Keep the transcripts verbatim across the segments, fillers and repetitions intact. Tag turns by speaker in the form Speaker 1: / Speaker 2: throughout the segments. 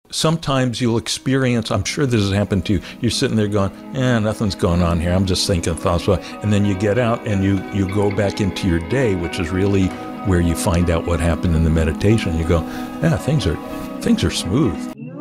Speaker 1: sometimes you'll experience, I'm sure this has happened to you, you're sitting there going, eh, nothing's going on here, I'm just thinking thoughts. And then you get out and you, you go back into your day, which is really where you find out what happened in the meditation. You go, yeah, things are, things are smooth.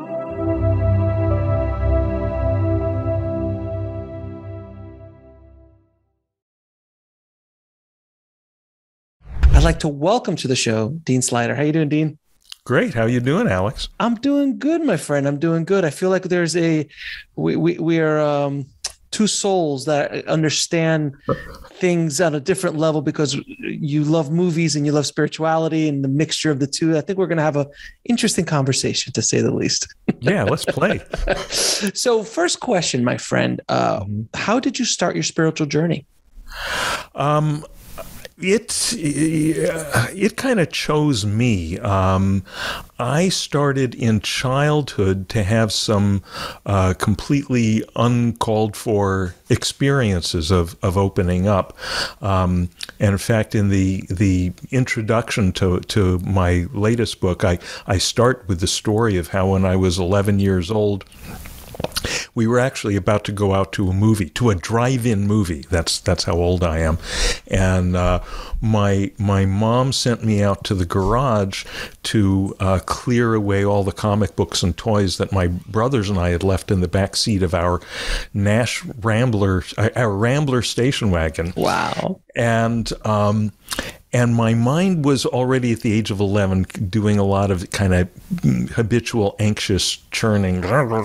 Speaker 2: I'd like to welcome to the show, Dean Sluyter. How you doing, Dean?
Speaker 1: Great. How you doing, Alex?
Speaker 2: I'm doing good, my friend. I'm doing good. I feel like there's a, we we, we are um, two souls that understand things on a different level because you love movies and you love spirituality and the mixture of the two. I think we're going to have an interesting conversation, to say the least.
Speaker 1: Yeah, let's play.
Speaker 2: So first question, my friend, uh, mm-hmm. how did you start your spiritual journey?
Speaker 1: Um. It, it kind of chose me. Um, I started in childhood to have some uh, completely uncalled for experiences of, of opening up. Um, and in fact, in the the introduction to, to my latest book, I, I start with the story of how when I was eleven years old, we were actually about to go out to a movie, to a drive-in movie. That's that's how old I am. And uh, my my mom sent me out to the garage to uh, clear away all the comic books and toys that my brothers and I had left in the back seat of our Nash Rambler, our Rambler station wagon.
Speaker 2: Wow.
Speaker 1: And um, And my mind was already at the age of eleven doing a lot of kind of habitual anxious churning.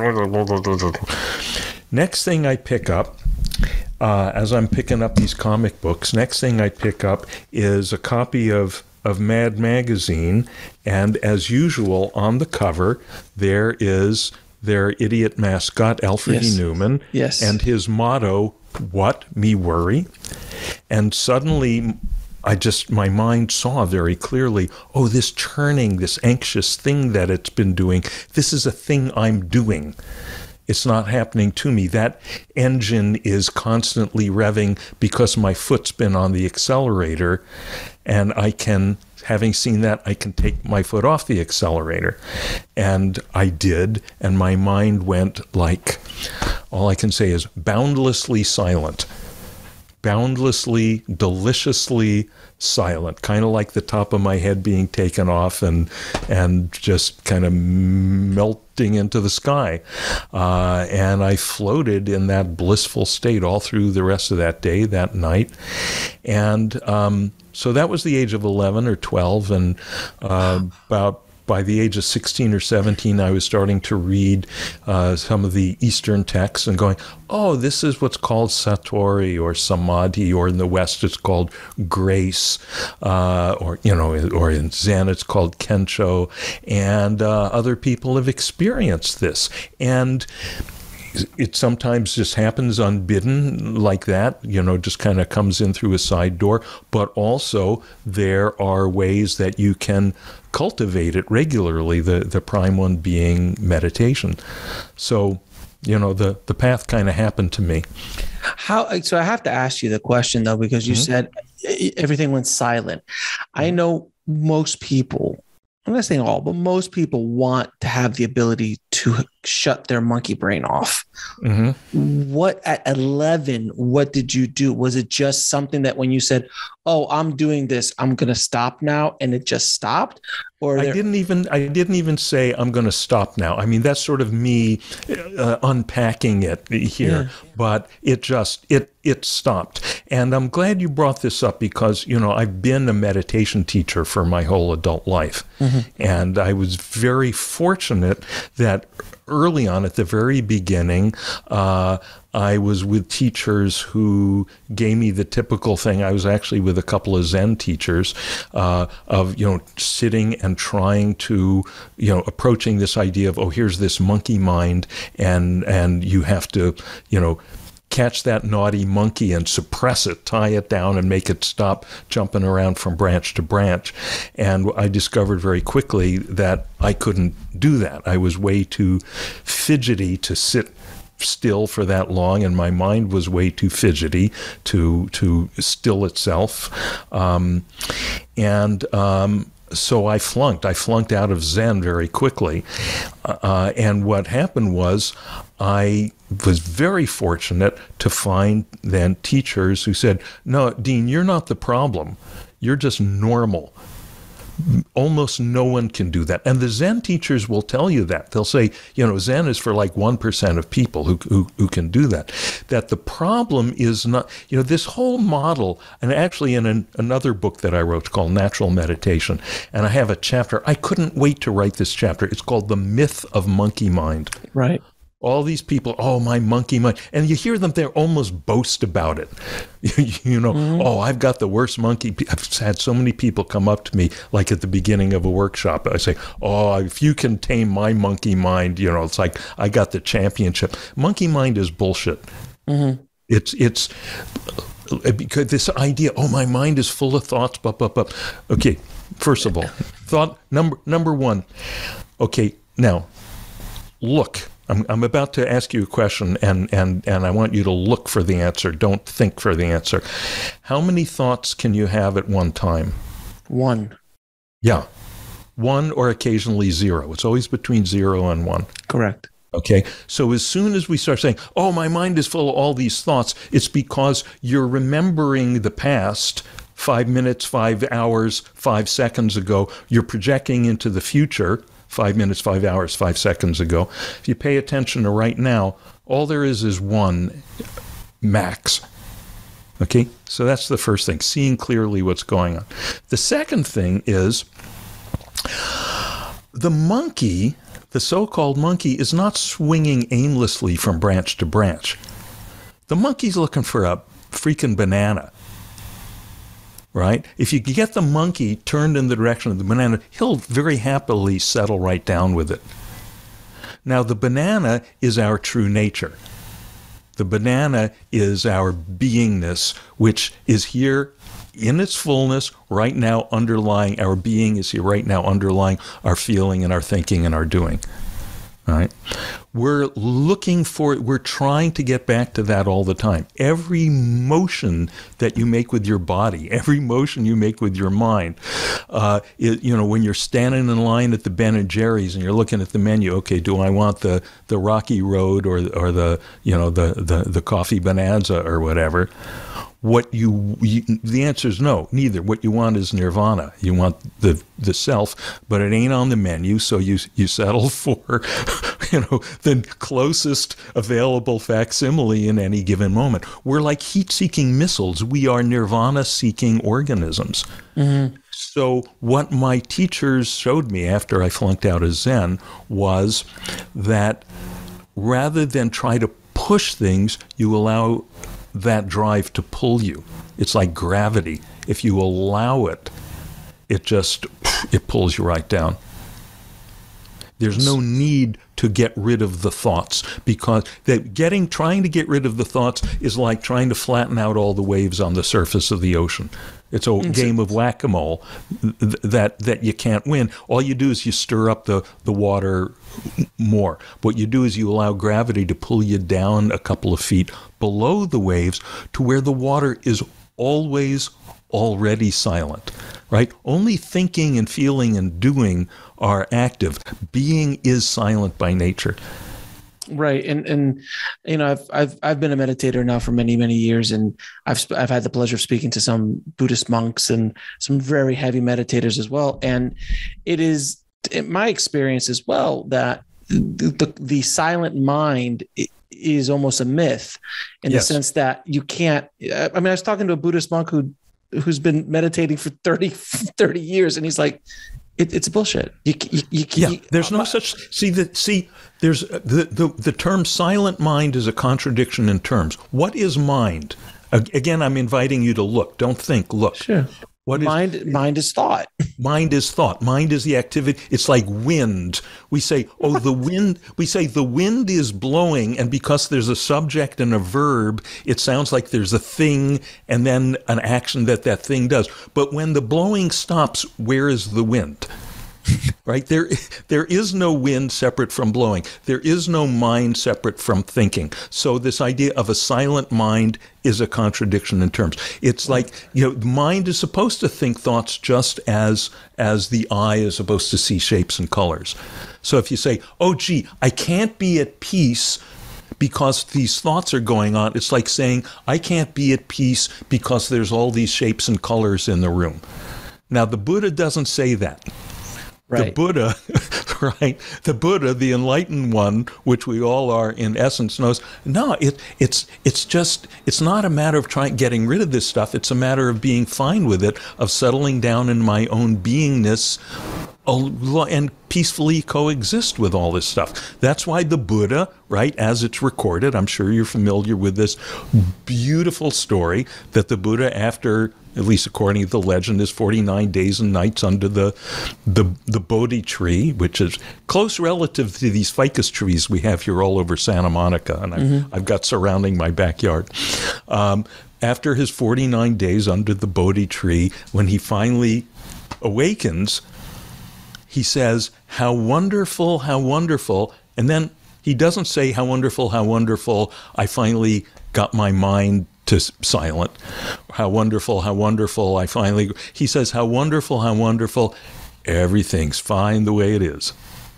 Speaker 1: Next thing I pick up, uh, as I'm picking up these comic books, next thing I pick up is a copy of, of Mad Magazine. And as usual, on the cover, there is their idiot mascot, Alfred
Speaker 2: yes.
Speaker 1: E. Newman,
Speaker 2: yes.
Speaker 1: and his motto, "What? Me worry?" And suddenly, I just, my mind saw very clearly, oh, this churning, this anxious thing that it's been doing, this is a thing I'm doing. It's not happening to me. That engine is constantly revving because my foot's been on the accelerator, and I can, having seen that, I can take my foot off the accelerator. And I did, and my mind went like, all I can say is boundlessly silent. Boundlessly, deliciously silent, kind of like the top of my head being taken off and and just kind of melting into the sky. Uh, and I floated in that blissful state all through the rest of that day, that night. And um, so that was the age of eleven or twelve, and uh, about by the age of sixteen or seventeen, I was starting to read uh, some of the Eastern texts and going, oh, this is what's called Satori or Samadhi, or in the West it's called grace, uh, or, you know, or in Zen it's called Kensho, and uh, other people have experienced this. And it sometimes just happens unbidden like that, you know, just kind of comes in through a side door. But also there are ways that you can cultivate it regularly, the, the prime one being meditation. So, you know, the, the path kind of happened to me.
Speaker 2: How? So I have to ask you the question, though, because you mm-hmm. said everything went silent. I know most people, I'm not saying all, but most people want to have the ability to shut their monkey brain off. Mm-hmm. What at eleven, what did you do? Was it just something that when you said, oh, I'm doing this, I'm going to stop now, and it just stopped? Or
Speaker 1: I
Speaker 2: there-
Speaker 1: didn't even, I didn't even say I'm going to stop now. I mean, that's sort of me uh, unpacking it here, yeah. But it just, it, it stopped. And I'm glad you brought this up because, you know, I've been a meditation teacher for my whole adult life. Mm-hmm. And I was very fortunate that early on at the very beginning, uh, I was with teachers who gave me the typical thing. I was actually with a couple of Zen teachers uh, of, you know, sitting and trying to, you know, approaching this idea of, oh, here's this monkey mind, and and you have to, you know, catch that naughty monkey and suppress it, tie it down and make it stop jumping around from branch to branch. And I discovered very quickly that I couldn't do that. I was way too fidgety to sit still for that long, and my mind was way too fidgety to to still itself. Um, and um, so I flunked. I flunked out of Zen very quickly. Uh, and what happened was I was very fortunate to find then teachers who said, no, Dean, you're not the problem. You're just normal. Almost no one can do that. And the Zen teachers will tell you that. They'll say, you know, Zen is for like one percent of people who, who, who can do that. That the problem is not, you know, this whole model, and actually in an, another book that I wrote called Natural Meditation, and I have a chapter, I couldn't wait to write this chapter. It's called The Myth of Monkey Mind.
Speaker 2: Right.
Speaker 1: All these people, oh, my monkey mind. And you hear them, they almost boast about it. you know, mm-hmm. oh, I've got the worst monkey. I've had so many people come up to me, like at the beginning of a workshop. I say, oh, if you can tame my monkey mind, you know, it's like I got the championship. Monkey mind is bullshit. Mm-hmm. It's, it's because this idea, oh, my mind is full of thoughts, blah, blah, blah. Okay, first of all, thought number, number one. Okay, now, look. I'm, I'm about to ask you a question, and, and, and I want you to look for the answer. Don't think for the answer. How many thoughts can you have at one time?
Speaker 2: One.
Speaker 1: Yeah. One or occasionally zero. It's always between zero and one.
Speaker 2: Correct.
Speaker 1: Okay. So as soon as we start saying, oh, my mind is full of all these thoughts, it's because you're remembering the past five minutes, five hours, five seconds ago. You're projecting into the future. Five minutes, five hours, five seconds ago. If you pay attention to right now, all there is is one max. Okay? So that's the first thing, seeing clearly what's going on. The second thing is the monkey, the so-called monkey, is not swinging aimlessly from branch to branch. The monkey's looking for a freaking banana. Right? If you get the monkey turned in the direction of the banana, he'll very happily settle right down with it. Now, the banana is our true nature. The banana is our beingness, which is here in its fullness right now underlying, our being is here right now underlying our feeling and our thinking and our doing. All right? We're looking for, we're trying to get back to that all the time. Every motion that you make with your body, every motion you make with your mind, uh, it, you know, when you're standing in line at the Ben and Jerry's and you're looking at the menu, okay, do I want the, the Rocky Road or, or the, you know, the, the, the coffee bonanza or whatever? What you, you, the answer is no, neither. What you want is nirvana. You want the the self, but it ain't on the menu, so you you settle for, you know, the closest available facsimile in any given moment. We're like heat-seeking missiles. We are nirvana-seeking organisms. Mm-hmm. So what my teachers showed me after I flunked out of Zen was that rather than try to push things, you allow that drive to pull you. It's like gravity. If you allow it, it just, it pulls you right down. There's no need to get rid of the thoughts, because that getting, trying to get rid of the thoughts is like trying to flatten out all the waves on the surface of the ocean. It's a game of whack-a-mole that that you can't win. All you do is you stir up the, the water more. What you do is you allow gravity to pull you down a couple of feet below the waves to where the water is always already silent, right? Only thinking and feeling and doing are active. Being is silent by nature.
Speaker 2: Right. And, and, you know, I've, I've, I've been a meditator now for many, many years, and I've, I've had the pleasure of speaking to some Buddhist monks and some very heavy meditators as well. And it is in my experience as well that the, the silent mind is almost a myth in yes. the sense that you can't, I mean, I was talking to a Buddhist monk who, who's been meditating for thirty, thirty years. And he's like, It, it's bullshit. You, you, you,
Speaker 1: yeah,
Speaker 2: you,
Speaker 1: there's no such. See the see. There's the, the the term silent mind is a contradiction in terms. What is mind? Again, I'm inviting you to look. Don't think. Look.
Speaker 2: Sure.
Speaker 1: What is
Speaker 2: mind? Mind is thought.
Speaker 1: Mind is thought. Mind is the activity. It's like wind. We say, oh, the wind. We say the wind is blowing, and because there's a subject and a verb, it sounds like there's a thing and then an action that that thing does. But when the blowing stops, where is the wind? Right? There, there is no wind separate from blowing. There is no mind separate from thinking. So this idea of a silent mind is a contradiction in terms. It's like, you know, the mind is supposed to think thoughts just as as the eye is supposed to see shapes and colors. So if you say, oh, gee, I can't be at peace because these thoughts are going on, it's like saying, I can't be at peace because there's all these shapes and colors in the room. Now, the Buddha doesn't say that. Right. The Buddha, right? The Buddha, the enlightened one, which we all are in essence, knows, no, it, it's it's just, it's not a matter of trying getting rid of this stuff. It's a matter of being fine with it, of settling down in my own beingness and peacefully coexist with all this stuff. That's why the Buddha, right, as it's recorded, I'm sure you're familiar with this beautiful story that the Buddha, after, at least according to the legend, is forty-nine days and nights under the the, the Bodhi tree, which is close relative to these ficus trees we have here all over Santa Monica, and I've, mm-hmm. I've got surrounding my backyard. Um, after his forty-nine days under the Bodhi tree, when he finally awakens, he says, how wonderful, how wonderful. And then he doesn't say, how wonderful, how wonderful, I finally got my mind to silent. How wonderful, how wonderful, I finally... He says, how wonderful, how wonderful, everything's fine the way it is.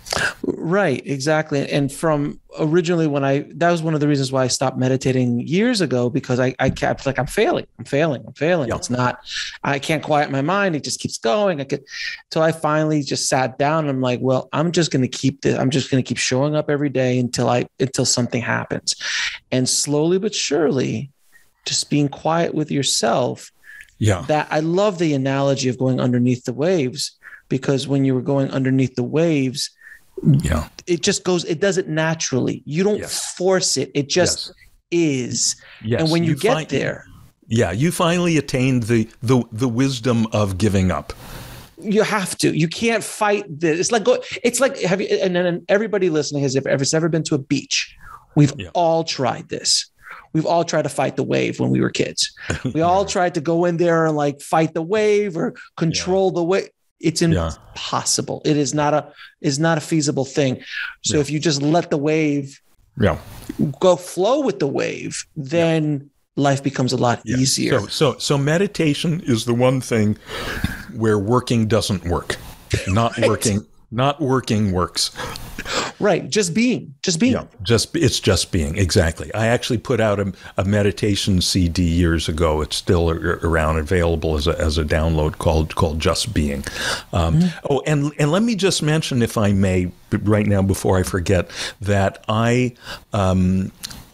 Speaker 2: Right, exactly. And from originally when I, that was one of the reasons why I stopped meditating years ago, because I, I kept like, I'm failing, I'm failing, I'm failing. Yeah. It's not, I can't quiet my mind. It just keeps going. I could, till I finally just sat down and I'm like, well, I'm just going to keep this. I'm just going to keep showing up every day until I, until something happens. And slowly but surely, just being quiet with yourself.
Speaker 1: Yeah.
Speaker 2: That I love the analogy of going underneath the waves, because when you were going underneath the waves, yeah, it just goes, it does it naturally. You don't yes. force it. It just yes. is. Yes. And when you, you get find, there.
Speaker 1: Yeah. You finally attained the, the, the wisdom of giving up.
Speaker 2: You have to, you can't fight this. It's like, go, it's like, have you, and then everybody listening has ever, ever been to a beach. We've yeah. all tried this. We've all tried to fight the wave when we were kids. We all tried to go in there and like fight the wave or control yeah. the wave. It's impossible. Yeah. It is not a is not a feasible thing. So yeah. if you just let the wave
Speaker 1: yeah.
Speaker 2: go flow with the wave, then yeah. life becomes a lot yeah. easier.
Speaker 1: So, so so meditation is the one thing where working doesn't work. Not right. working, not working works.
Speaker 2: Right. Just being, just being.
Speaker 1: Yeah, just, it's just being. Exactly. I actually put out a, a meditation C D years ago. It's still around, available as a, as a download called, called Just Being. Um, mm-hmm. Oh, and, and let me just mention, if I may, right now, before I forget, that I um,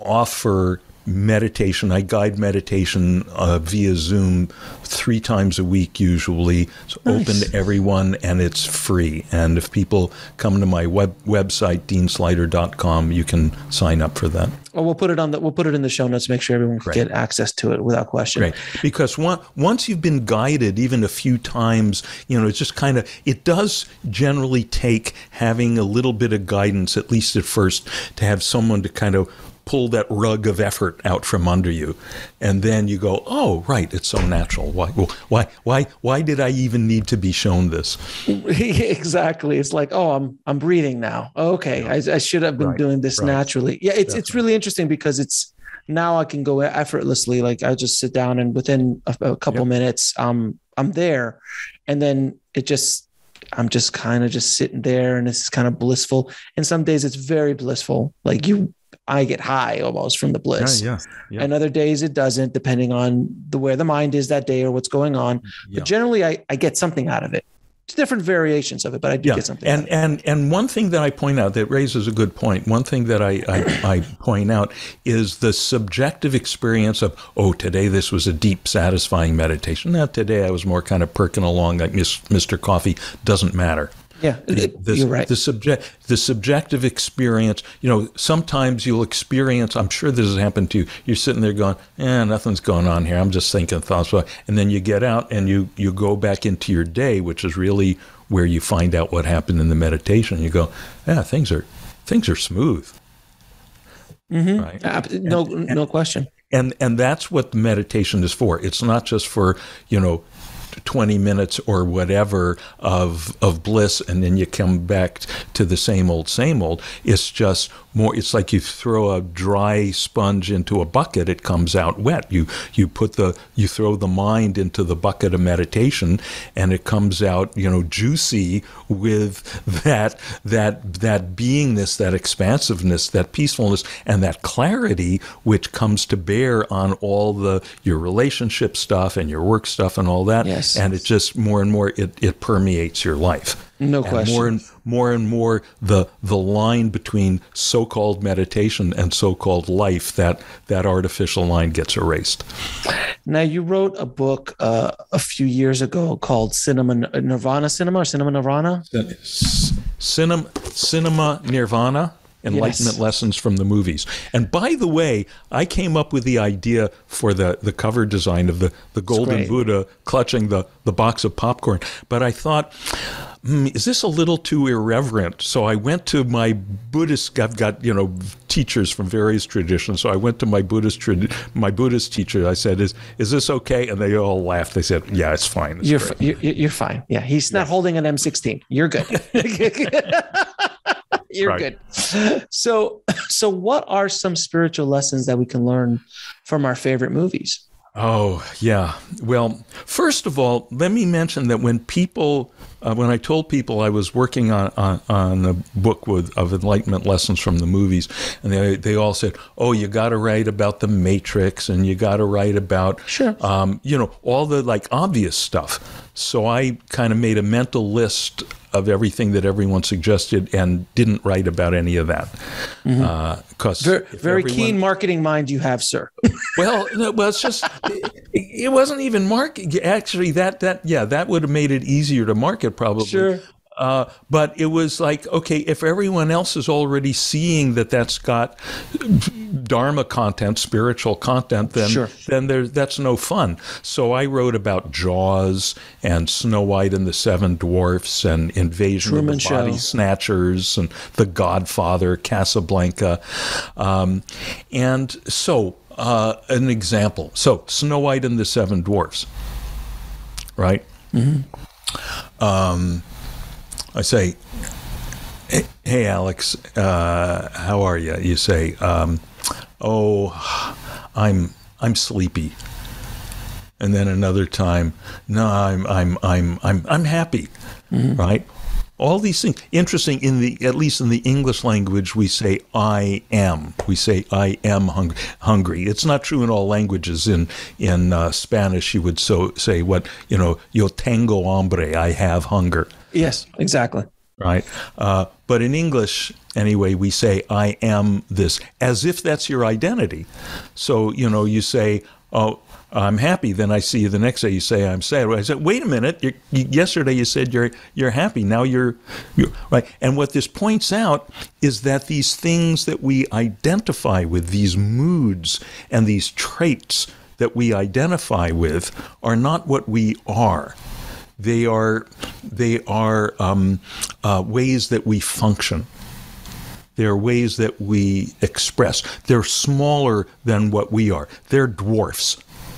Speaker 1: offer meditation. I guide meditation uh, via Zoom three times a week usually. It's nice. Open to everyone, and it's free. And if people come to my web website, dean sluyter dot com, you can sign up for that.
Speaker 2: Oh, we'll put it on the we'll put it in the show notes to make sure everyone can Great. Get access to it without question.
Speaker 1: Right. Because one, once you've been guided even a few times, you know, it's just kind of, it does generally take having a little bit of guidance, at least at first, to have someone to kind of pull that rug of effort out from under you, and then you go, "Oh, right, it's so natural. Why, why, why, why did I even need to be shown this?"
Speaker 2: Exactly. It's like, "Oh, I'm, I'm breathing now. Okay, I, I should have been right. doing this right. naturally." Yeah, it's, Definitely. It's really interesting because it's now I can go effortlessly. Like I just sit down, and within a, a couple yep. minutes, um, I'm there, and then it just. I'm just kind of just sitting there, and it's kind of blissful. And some days it's very blissful. Like you. I get high almost from the bliss.
Speaker 1: Yeah, yeah, yeah.
Speaker 2: And other days it doesn't, depending on the where the mind is that day or what's going on. Yeah. But generally, I, I get something out of it. It's different variations of it, but I do yeah. get something.
Speaker 1: And
Speaker 2: out of it.
Speaker 1: and and one thing that I point out that raises a good point. One thing that I, I I point out is the subjective experience of, oh, today this was a deep, satisfying meditation. Now today I was more kind of perking along like Mister Coffee. Doesn't matter.
Speaker 2: Yeah,
Speaker 1: the, the,
Speaker 2: you're right.
Speaker 1: The subject, the subjective experience, you know, sometimes you'll experience, I'm sure this has happened to you, you're sitting there going, eh, nothing's going on here. I'm just thinking thoughts. And then you get out and you, you go back into your day, which is really where you find out what happened in the meditation. You go, yeah, things are, things are smooth.
Speaker 2: Mm-hmm. Right? Uh, no, and, no question.
Speaker 1: And, and that's what meditation is for. It's not just for, you know, twenty minutes or whatever of of bliss, and then you come back to the same old, same old. It's just more, it's like you throw a dry sponge into a bucket, it comes out wet. You you put the you throw the mind into the bucket of meditation, and it comes out, you know, juicy with that that that beingness, that expansiveness, that peacefulness, and that clarity, which comes to bear on all the your relationship stuff and your work stuff and all that.
Speaker 2: Yes.
Speaker 1: And it just more and more it, it permeates your life.
Speaker 2: No
Speaker 1: and
Speaker 2: question.
Speaker 1: More and more and more the the line between so-called meditation and so-called life, that that artificial line gets erased.
Speaker 2: Now, you wrote a book uh, a few years ago called Cinema Nirvana, Cinema or Cinema Nirvana?
Speaker 1: Cinema, Cinema Nirvana. Enlightenment
Speaker 2: Yes.
Speaker 1: Lessons from the Movies. And by the way, I came up with the idea for the, the cover design of the, the Golden
Speaker 2: great.
Speaker 1: Buddha clutching the, the box of popcorn. But I thought, hmm, is this a little too irreverent? So I went to my Buddhist, I've got, you know, teachers from various traditions. So I went to my Buddhist tradi- my Buddhist teacher. I said, is is this okay? And they all laughed. They said, yeah, it's fine. It's
Speaker 2: You're,
Speaker 1: great.
Speaker 2: f- you're you're fine. Yeah, he's not
Speaker 1: Yes.
Speaker 2: holding an M sixteen. You're good. You're
Speaker 1: Right.
Speaker 2: good. So, so what are some spiritual lessons that we can learn from our favorite movies?
Speaker 1: Oh, yeah. Well, first of all, let me mention that when people, uh, when I told people I was working on, on, on a book with, of enlightenment lessons from the movies, and they they all said, oh, you got to write about the Matrix, and you got to write about,
Speaker 2: Sure.
Speaker 1: um, you know, all the like obvious stuff. So I kind of made a mental list of everything that everyone suggested and didn't write about any of that.
Speaker 2: Mm-hmm.
Speaker 1: Uh, 'cause
Speaker 2: Very,
Speaker 1: if
Speaker 2: very
Speaker 1: everyone-
Speaker 2: keen marketing mind you have, sir.
Speaker 1: well, no, well, it's just it, it wasn't even market. Actually, that that yeah, that would have made it easier to market probably.
Speaker 2: Sure.
Speaker 1: Uh, but it was like, okay, if everyone else is already seeing that that's got Dharma content, spiritual content, then
Speaker 2: Sure.
Speaker 1: then there that's no fun. So I wrote about Jaws and Snow White and the Seven Dwarfs and Invasion
Speaker 2: Truman
Speaker 1: of the Body
Speaker 2: Show.
Speaker 1: Snatchers and The Godfather, Casablanca, um, and so. Uh, an example. So, Snow White and the Seven Dwarfs, right? Mm-hmm. Um, I say, hey, hey Alex, uh, how are you? You say, um, oh, I'm I'm sleepy. And then another time, no, I'm I'm I'm I'm I'm happy, mm-hmm. right? All these things. Interesting, in the at least in the English language, we say I am. We say I am hung- hungry. It's not true in all languages. In in uh, Spanish, you would so say what you know. Yo tengo hambre. I have hunger.
Speaker 2: Yes, exactly.
Speaker 1: Right. Uh, but in English, anyway, we say I am this, as if that's your identity. So you know, you say, oh, I'm happy. Then I see you the next day. You say I'm sad. I said, wait a minute. You're, you, yesterday you said you're you're happy. Now you're, you're right. And what this points out is that these things that we identify with, these moods and these traits that we identify with, are not what we are. They are they are um, uh, ways that we function. They're ways that we express. They're smaller than what we are. They're dwarfs.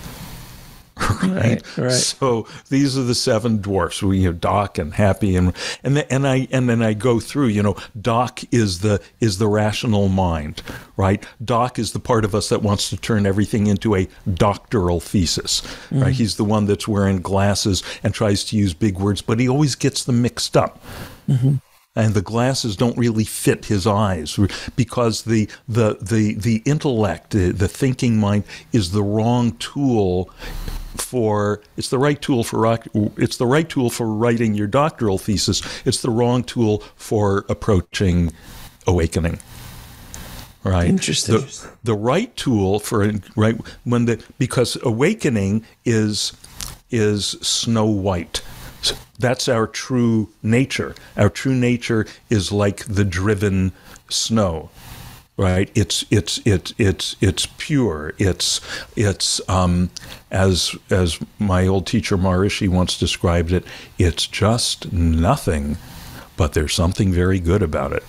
Speaker 1: Right?
Speaker 2: Right, right.
Speaker 1: So these are the seven dwarfs. We have Doc and Happy, and and the, and I and then I go through. You know, Doc is the is the rational mind, right? Doc is the part of us that wants to turn everything into a doctoral thesis, mm-hmm. right? He's the one that's wearing glasses and tries to use big words, but he always gets them mixed up. Mm-hmm. And the glasses don't really fit his eyes because the the the the intellect, the, the thinking mind, is the wrong tool for. It's the right tool for it's the right tool for writing your doctoral thesis. It's the wrong tool for approaching awakening. Right.
Speaker 2: Interesting.
Speaker 1: The, the right tool for right when the because awakening is is Snow White. That's our true nature. Our true nature is like the driven snow, right? It's it's it's it's it's pure. It's it's um, as as my old teacher Maharishi once described it. It's just nothing, but there's something very good about it.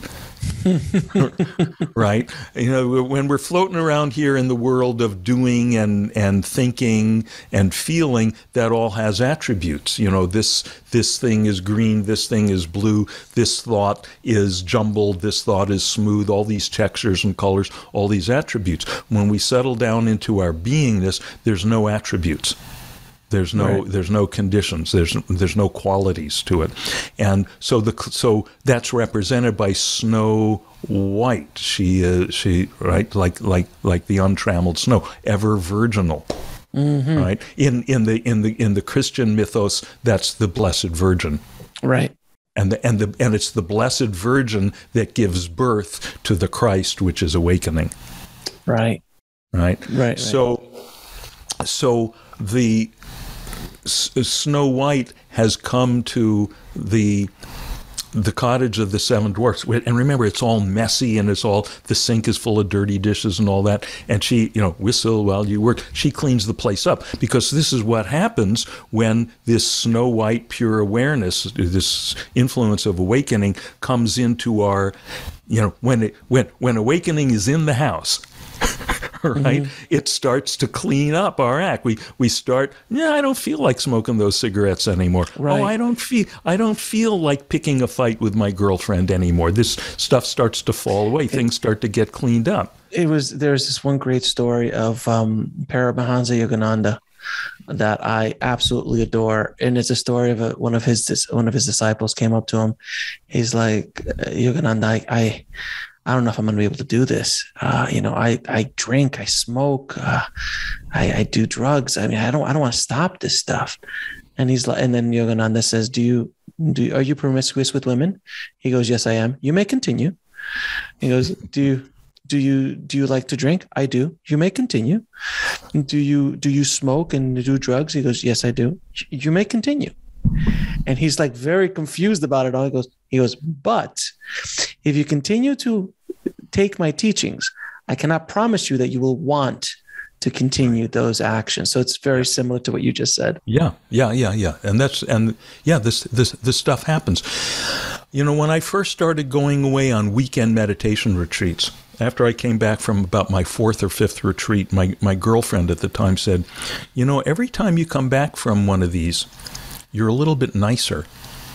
Speaker 1: Right? You know, when we're floating around here in the world of doing and, and thinking and feeling, that all has attributes. You know, this this thing is green, this thing is blue, this thought is jumbled, this thought is smooth, all these textures and colors, all these attributes. When we settle down into our beingness, there's no attributes. There's no right. there's no conditions. There's there's no qualities to it, and so the so that's represented by Snow White. She is she right like like like the untrammeled snow, ever virginal. Mm-hmm. Right in in the in the in the Christian mythos, that's the Blessed Virgin.
Speaker 2: Right.
Speaker 1: And the and the and it's the Blessed Virgin that gives birth to the Christ, which is awakening.
Speaker 2: Right.
Speaker 1: Right.
Speaker 2: Right.
Speaker 1: So right. so the Snow White has come to the the cottage of the seven dwarfs, and remember, it's all messy, and it's all the sink is full of dirty dishes and all that. And she, you know, whistle while you work. She cleans the place up, because this is what happens when this Snow White pure awareness, this influence of awakening, comes into our, you know, when it when when awakening is in the house. Right, mm-hmm. It starts to clean up our act. We we start. Yeah, I don't feel like smoking those cigarettes anymore.
Speaker 2: Right.
Speaker 1: Oh, I don't feel. I don't feel like picking a fight with my girlfriend anymore. This stuff starts to fall away. Things start to get cleaned up.
Speaker 2: It was there's this one great story of um, Paramahansa Yogananda that I absolutely adore, and it's a story of a, one of his one of his disciples came up to him. He's like, Yogananda, I. I I don't know if I'm going to be able to do this. Uh, you know, I, I drink, I smoke, uh, I, I do drugs. I mean, I don't, I don't want to stop this stuff. And he's like, and then Yogananda says, do you, do, are you promiscuous with women? He goes, yes, I am. You may continue. He goes, do you, do you, do you like to drink? I do. You may continue. Do you, do you smoke and do drugs? He goes, yes, I do. You may continue. And he's like very confused about it all. He goes, he goes, but if you continue to take my teachings, I cannot promise you that you will want to continue those actions. So it's very similar to what you just said.
Speaker 1: Yeah, yeah, yeah, yeah. And that's, and yeah, this, this, this stuff happens. You know, when I first started going away on weekend meditation retreats, after I came back from about my fourth or fifth retreat, my, my girlfriend at the time said, you know, every time you come back from one of these, you're a little bit nicer.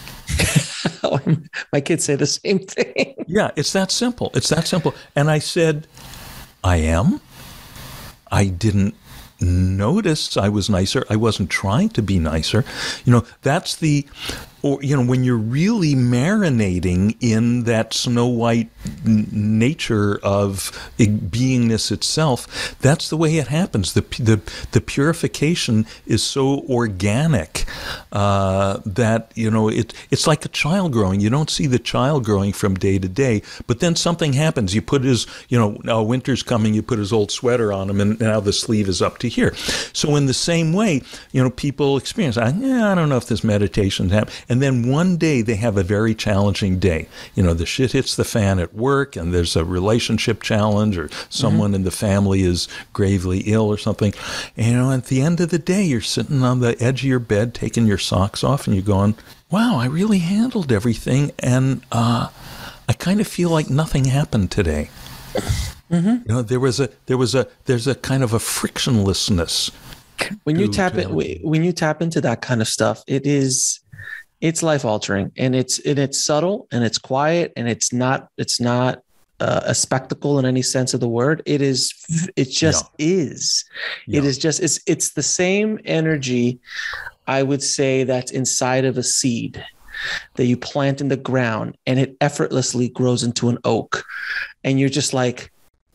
Speaker 2: My kids say the same thing.
Speaker 1: Yeah, it's that simple. It's that simple. And I said, I am. I didn't notice I was nicer. I wasn't trying to be nicer. You know, that's the, or, you know, when you're really marinating in that Snow White n- nature of beingness itself, that's the way it happens. The the, the purification is so organic uh, that, you know, it it's like a child growing. You don't see the child growing from day to day, but then something happens. You put his, you know, now winter's coming, you put his old sweater on him, and now the sleeve is up to here. So in the same way, you know, people experience, I, yeah, I don't know if this meditation's happening. And then one day they have a very challenging day. You know, the shit hits the fan at work, and there's a relationship challenge, or someone mm-hmm. in the family is gravely ill or something. And, you know, at the end of the day, you're sitting on the edge of your bed, taking your socks off, and you're going, wow, I really handled everything. And uh, I kind of feel like nothing happened today. Mm-hmm. You know, there was a, there was a, there's a kind of a frictionlessness.
Speaker 2: When
Speaker 1: to,
Speaker 2: you tap
Speaker 1: to
Speaker 2: it, when you tap into that kind of stuff, it is, it's life altering, and it's, and it's subtle, and it's quiet, and it's not, it's not uh, a spectacle in any sense of the word. It is, it just yeah. is, yeah. it is just, it's, it's the same energy, I would say, that's inside of a seed that you plant in the ground, and it effortlessly grows into an oak. And you're just like,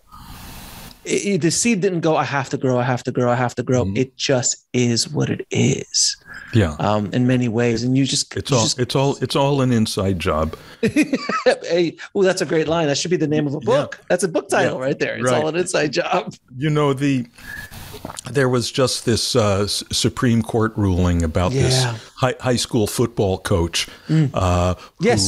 Speaker 2: it, the seed didn't go, I have to grow, I have to grow, I have to grow. Mm-hmm. It just is what it is.
Speaker 1: Yeah.
Speaker 2: Um, in many ways. And you just,
Speaker 1: it's
Speaker 2: you
Speaker 1: all,
Speaker 2: just,
Speaker 1: it's all, it's all an inside job.
Speaker 2: Hey, oh, that's a great line. That should be the name of a book. Yeah. That's a book title yeah. right there. It's right. all an inside job.
Speaker 1: You know, the, there was just this uh, Supreme Court ruling about yeah. this high, high school football coach. Mm. Uh,
Speaker 2: yes.
Speaker 1: who,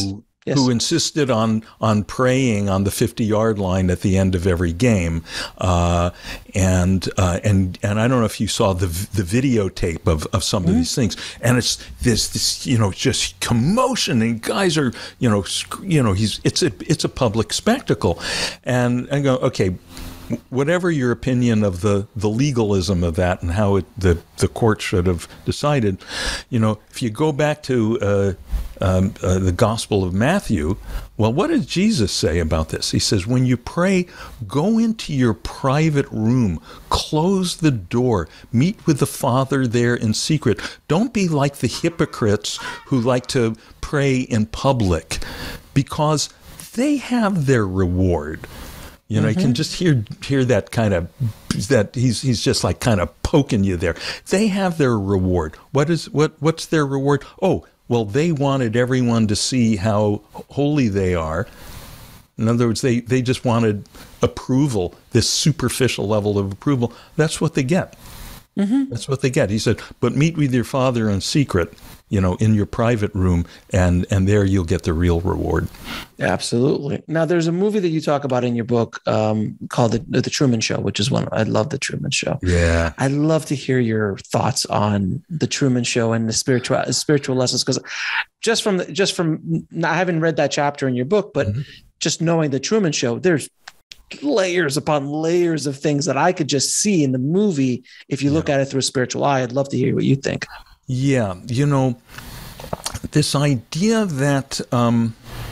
Speaker 2: Yes.
Speaker 1: who insisted on on praying on the fifty-yard line at the end of every game, uh, and uh, and and I don't know if you saw the the videotape of, of some mm-hmm. of these things, and it's this this you know just commotion, and guys are you know sc- you know he's it's a it's a public spectacle, and I go okay. Whatever your opinion of the, the legalism of that and how it, the the court should have decided, you know, if you go back to uh, um, uh, the Gospel of Matthew, well, what did Jesus say about this? He says, when you pray, go into your private room, close the door, meet with the Father there in secret. Don't be like the hypocrites who like to pray in public, because they have their reward. You know, mm-hmm. you can just hear hear that kind of, that he's he's just like kind of poking you there. They have their reward. What is what what's their reward? Oh, well, they wanted everyone to see how holy they are. In other words, they, they just wanted approval, this superficial level of approval. That's what they get. Mm-hmm. That's what they get. He said, but meet with your Father in secret, you know, in your private room, and, and there you'll get the real reward.
Speaker 2: Absolutely. Now, there's a movie that you talk about in your book um, called the, the Truman Show, which is one. I love the Truman Show.
Speaker 1: Yeah.
Speaker 2: I'd love to hear your thoughts on the Truman Show and the spiritual spiritual lessons, because just from the, just from I haven't read that chapter in your book, but mm-hmm. just knowing the Truman Show, there's layers upon layers of things that I could just see in the movie. If you look yeah. at it through a spiritual eye, I'd love to hear what you think.
Speaker 1: Yeah. You know, this idea that, um,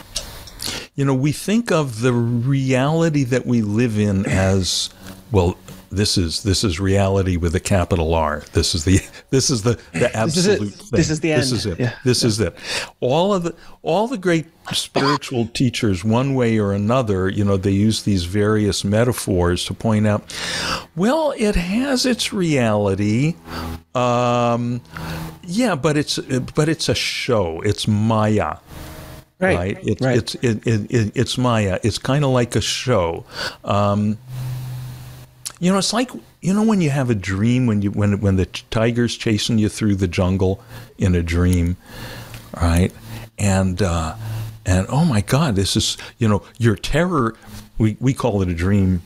Speaker 1: you know, we think of the reality that we live in as, well, this is this is reality with a capital R. This is the this is the, the absolute
Speaker 2: this
Speaker 1: thing.
Speaker 2: This is the end.
Speaker 1: This is it.
Speaker 2: Yeah.
Speaker 1: This
Speaker 2: yeah.
Speaker 1: is it. All of the all the great spiritual teachers, one way or another, you know, they use these various metaphors to point out, well, it has its reality. Um, yeah, but it's but it's a show. It's Maya.
Speaker 2: Right.
Speaker 1: Right. It,
Speaker 2: right.
Speaker 1: It's it, it, it, it's Maya. It's kind of like a show. Um, You know, it's like, you know, when you have a dream, when you when when the tiger's chasing you through the jungle in a dream, right? And uh, and oh my God, this is, you know, your terror. We we call it a dream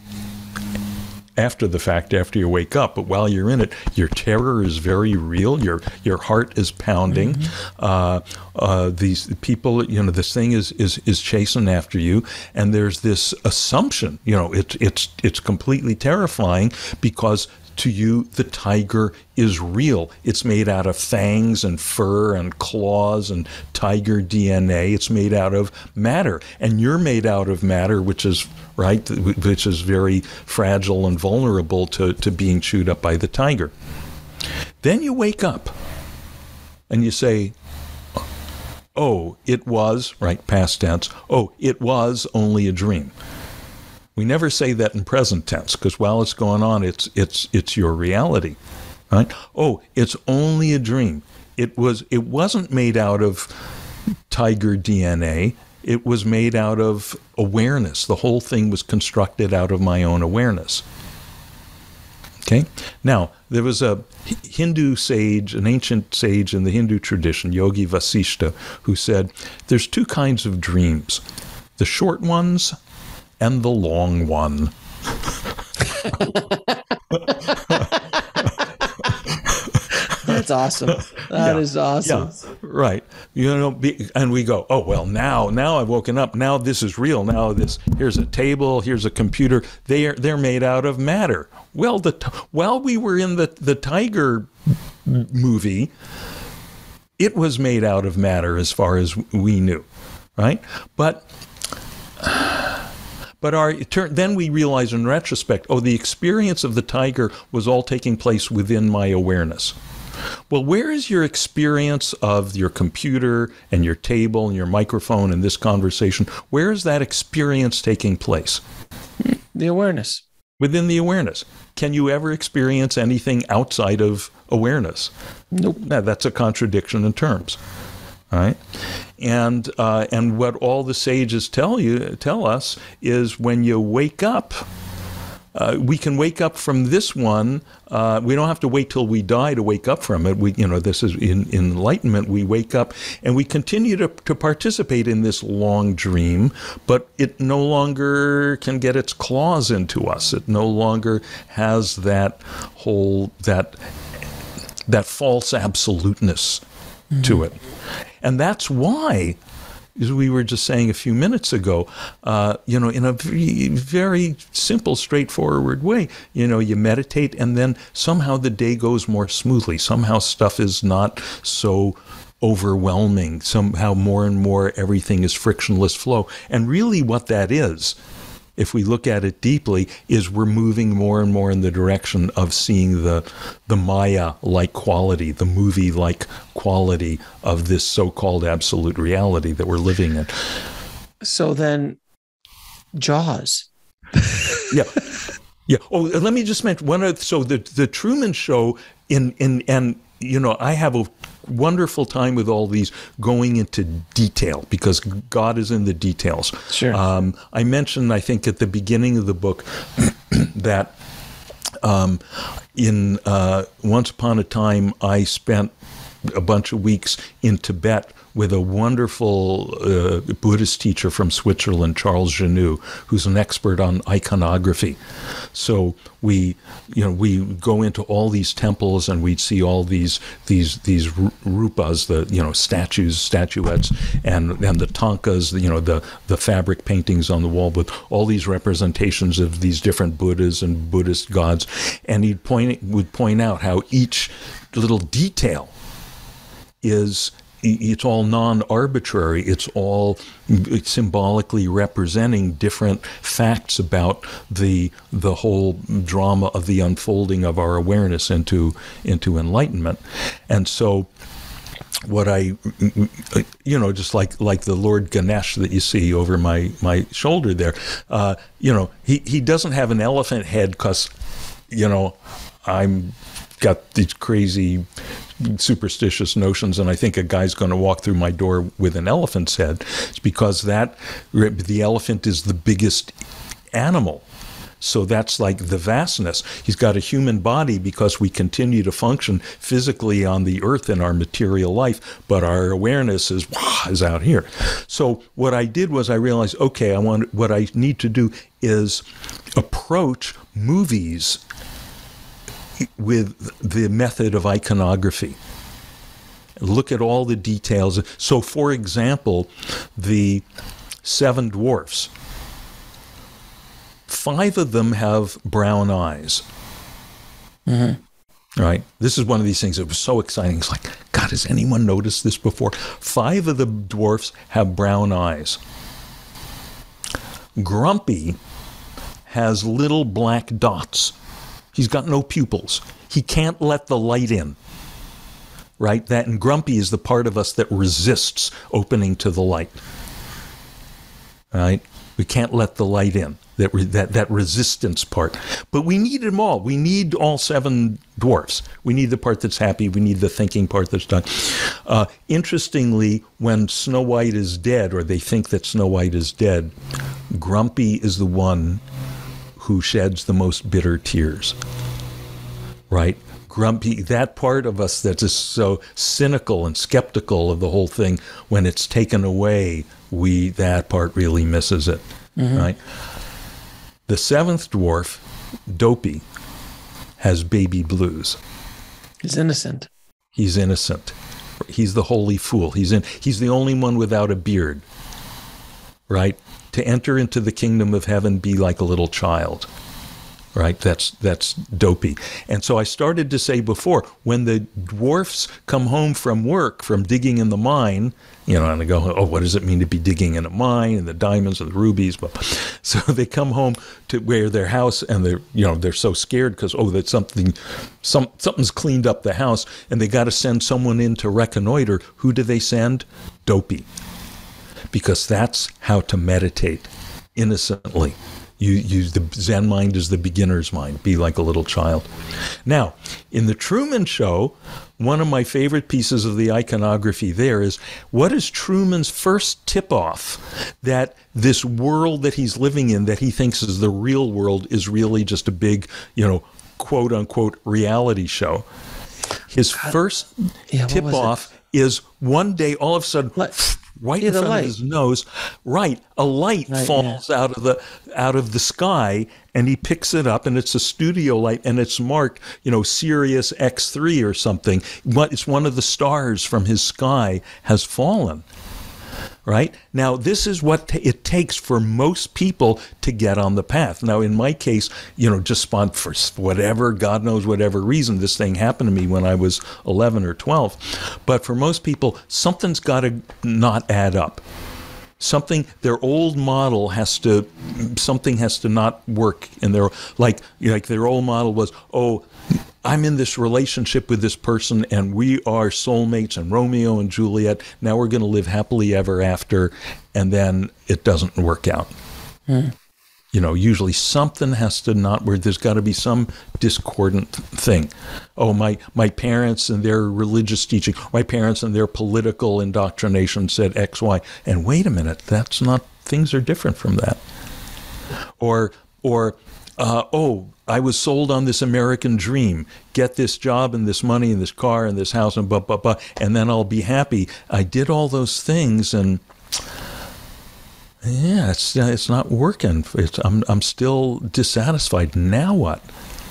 Speaker 1: after the fact, after you wake up, but while you're in it, your terror is very real. Your your heart is pounding. Mm-hmm. Uh, uh, these people, you know, this thing is is is chasing after you, and there's this assumption, you know, it's it's it's completely terrifying because to you the tiger is real. It's made out of fangs and fur and claws and tiger D N A. It's made out of matter, and you're made out of matter, which is right, which is very fragile and vulnerable to, to being chewed up by the tiger. Then you wake up and you say, oh, it was, right, past tense, oh, it was only a dream. We never say that in present tense, because while it's going on, it's it's it's your reality, right? Oh, it's only a dream. It was it wasn't made out of tiger D N A. It was made out of awareness. The whole thing was constructed out of my own awareness. Okay? Now, there was a Hindu sage, an ancient sage in the Hindu tradition, Yogi Vasishta, who said, there's two kinds of dreams, the short ones and the long one.
Speaker 2: That's awesome. That yeah. is awesome.
Speaker 1: Yeah. Right. You know, be, and we go, oh, well, now, now I've woken up. Now this is real. Now this, here's a table, here's a computer. They are, they're made out of matter. Well, the while we were in the, the tiger movie, it was made out of matter as far as we knew, right? But But our then we realize in retrospect, oh, the experience of the tiger was all taking place within my awareness. Well, where is your experience of your computer and your table and your microphone and this conversation? Where is that experience taking place?
Speaker 2: The awareness.
Speaker 1: Within the awareness. Can you ever experience anything outside of awareness?
Speaker 2: Nope.
Speaker 1: No, that's a contradiction in terms. Right, and uh, and what all the sages tell you tell us is when you wake up, uh, we can wake up from this one. Uh, we don't have to wait till we die to wake up from it. We, you know, this is in, in enlightenment. We wake up and we continue to, to participate in this long dream, but it no longer can get its claws into us. It no longer has that whole that that false absoluteness mm-hmm. to it, and that's why. As we were just saying a few minutes ago, uh, you know, in a very, very simple, straightforward way, you know, you meditate and then somehow the day goes more smoothly. Somehow stuff is not so overwhelming. Somehow more and more everything is frictionless flow. And really what that is, if we look at it deeply, is we're moving more and more in the direction of seeing the the Maya-like quality, the movie-like quality of this so-called absolute reality that we're living in.
Speaker 2: So then, Jaws.
Speaker 1: yeah, yeah. Oh, let me just mention one of so the the Truman Show in in and you know I have a wonderful time with all these going into detail because God is in the details.
Speaker 2: Sure.
Speaker 1: Um, I mentioned, I think, at the beginning of the book that um, in uh, once upon a time I spent a bunch of weeks in Tibet with a wonderful uh, Buddhist teacher from Switzerland, Charles Genoux, who's an expert on iconography. So we, you know, we go into all these temples and we'd see all these these these rupas, the you know statues, statuettes, and and the tankas, you know, the the fabric paintings on the wall with all these representations of these different Buddhas and Buddhist gods, and he'd point would point out how each little detail is. It's all non-arbitrary. It's all symbolically representing different facts about the the whole drama of the unfolding of our awareness into into enlightenment. And so, what I, you know, just like like the Lord Ganesh that you see over my my shoulder there, uh, you know, he he doesn't have an elephant head because, you know, I'm got these crazy superstitious notions, and I think a guy's going to walk through my door with an elephant's head. It's because that the elephant is the biggest animal. So that's like the vastness. He's got a human body because we continue to function physically on the earth in our material life, but our awareness is is out here. So what I did was I realized, okay, I want what I need to do is approach movies with the method of iconography. Look at all the details. So, for example, the seven dwarfs, five of them have brown eyes. Mm-hmm. Right? This is one of these things that was so exciting. It's like, God, has anyone noticed this before? Five of the dwarfs have brown eyes. Grumpy has little black dots. He's got no pupils. He can't let the light in, right? That and grumpy is the part of us that resists opening to the light, right? We can't let the light in, that re, that that resistance part. But we need them all. We need all seven dwarfs. We need the part that's happy. We need the thinking part that's done. Uh, interestingly, when Snow White is dead, or they think that Snow White is dead, grumpy is the one who sheds the most bitter tears, right? Grumpy, that part of us that's just so cynical and skeptical of the whole thing, when it's taken away, we that part really misses it, mm-hmm. right? The seventh dwarf, Dopey, has baby blues.
Speaker 2: He's innocent.
Speaker 1: He's innocent. He's the holy fool. He's in. He's the only one without a beard, right? To enter into the kingdom of heaven, be like a little child, right? That's that's Dopey. And so I started to say before, when the dwarfs come home from work, from digging in the mine, you know, and they go, oh, what does it mean to be digging in a mine, and the diamonds and the rubies? But so they come home to where their house, and they're, you know, they're so scared because, oh, that something, some something's cleaned up the house, and they got to send someone in to reconnoiter. Who do they send? Dopey. Because that's how to meditate innocently. You use the Zen mind as the beginner's mind. Be like a little child. Now, in the Truman Show, one of my favorite pieces of the iconography there is, what is Truman's first tip-off that this world that he's living in, that he thinks is the real world, is really just a big, you know, quote-unquote reality show? His first
Speaker 2: yeah,
Speaker 1: tip-off is one day, all of a sudden,
Speaker 2: Let-
Speaker 1: right
Speaker 2: yeah,
Speaker 1: in
Speaker 2: the
Speaker 1: front
Speaker 2: light.
Speaker 1: of his nose, right, a light
Speaker 2: Right,
Speaker 1: falls out of the out of the sky, and he picks it up, and it's a studio light, and it's marked, you know, Sirius X three or something. But it's one of the stars from his sky has fallen. Right? Now, this is what t- it takes for most people to get on the path. Now, in my case, you know, just spont- for whatever, God knows whatever reason, this thing happened to me when I was eleven or twelve. But for most people, something's got to not add up. Something, their old model has to, something has to not work in their, like, like their old model was, oh, I'm in this relationship with this person and we are soulmates and Romeo and Juliet. Now we're going to live happily ever after. And then it doesn't work out. Hmm. You know, usually something has to not work. There's got to be some discordant thing. Oh, my, my parents and their religious teaching, my parents and their political indoctrination said X, Y. And wait a minute, that's not, things are different from that. Or, or, uh, oh, I was sold on this American dream. Get this job and this money and this car and this house and blah, blah, blah, and then I'll be happy. I did all those things and yeah, it's it's not working. It's, I'm I'm still dissatisfied. Now what?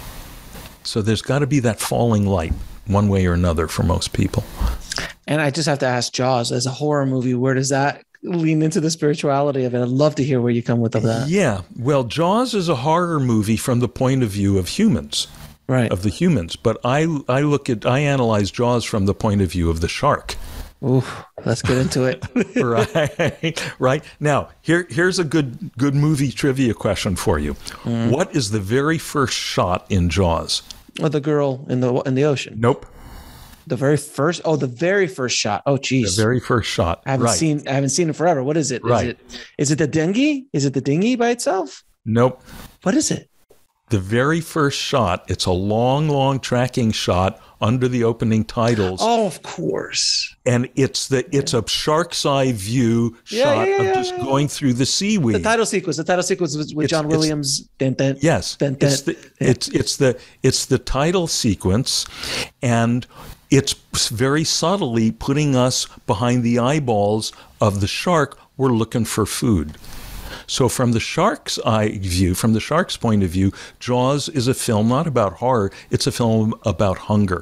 Speaker 1: So there's got to be that falling light one way or another for most people.
Speaker 2: And I just have to ask Jaws, as a horror movie, where does that lean into the spirituality of it? I'd love to hear where you come with that.
Speaker 1: Yeah. Well, Jaws is a horror movie from the point of view of humans. Right. Of the humans. But I I look at, I analyze Jaws from the point of view of the shark.
Speaker 2: Ooh, let's get into it.
Speaker 1: Right. Right. Now, here here's a good good movie trivia question for you. Mm. What is the very first shot in Jaws?
Speaker 2: Oh, the girl in the in the ocean.
Speaker 1: Nope.
Speaker 2: The very first, oh, the very first shot. Oh, geez.
Speaker 1: The very first shot.
Speaker 2: I haven't
Speaker 1: right.
Speaker 2: seen, I haven't seen it forever. What is it? Is
Speaker 1: right.
Speaker 2: it, is it the dinghy? Is it the dinghy by itself?
Speaker 1: Nope.
Speaker 2: What is it?
Speaker 1: The very first shot. It's a long, long tracking shot under the opening titles.
Speaker 2: Oh, of course.
Speaker 1: And it's the it's a shark's eye view
Speaker 2: yeah,
Speaker 1: shot
Speaker 2: yeah, yeah,
Speaker 1: of just
Speaker 2: yeah.
Speaker 1: going through the seaweed.
Speaker 2: The title sequence. The title sequence was with
Speaker 1: it's,
Speaker 2: John Williams. Dun, dun,
Speaker 1: yes.
Speaker 2: Dun, dun.
Speaker 1: It's the it's it's the it's the title sequence, and it's very subtly putting us behind the eyeballs of the shark. We're looking for food. So from the shark's eye view, from the shark's point of view, Jaws is a film not about horror. It's a film about hunger.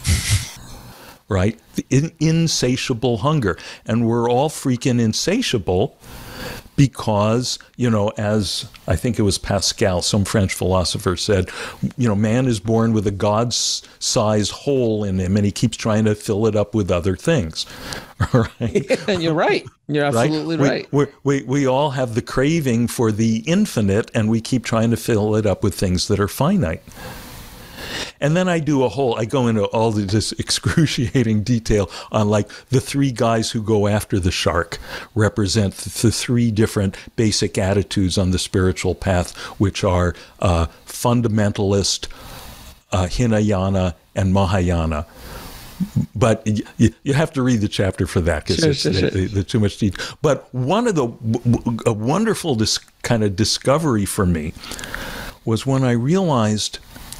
Speaker 1: Right? The in, insatiable hunger. And we're all freaking insatiable because, you know, as I think it was Pascal, some French philosopher said, you know, man is born with a God's-sized hole in him, and he keeps trying to fill it up with other things. Right?
Speaker 2: Yeah, you're right. You're absolutely right.
Speaker 1: right. We, we, we all have the craving for the infinite, and we keep trying to fill it up with things that are finite. And then I do a whole, I go into all this excruciating detail on like the three guys who go after the shark represent the three different basic attitudes on the spiritual path, which are uh, fundamentalist, uh, Hinayana, and Mahayana. But you, you have to read the chapter for that because
Speaker 2: sure,
Speaker 1: it's
Speaker 2: sure, sure.
Speaker 1: The, the, the too much detail. But one of the a wonderful dis, kind of discovery for me was when I realized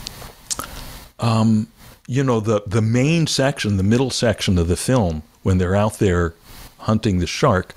Speaker 1: Um, you know, the, the main section, the middle section of the film, when they're out there hunting the shark,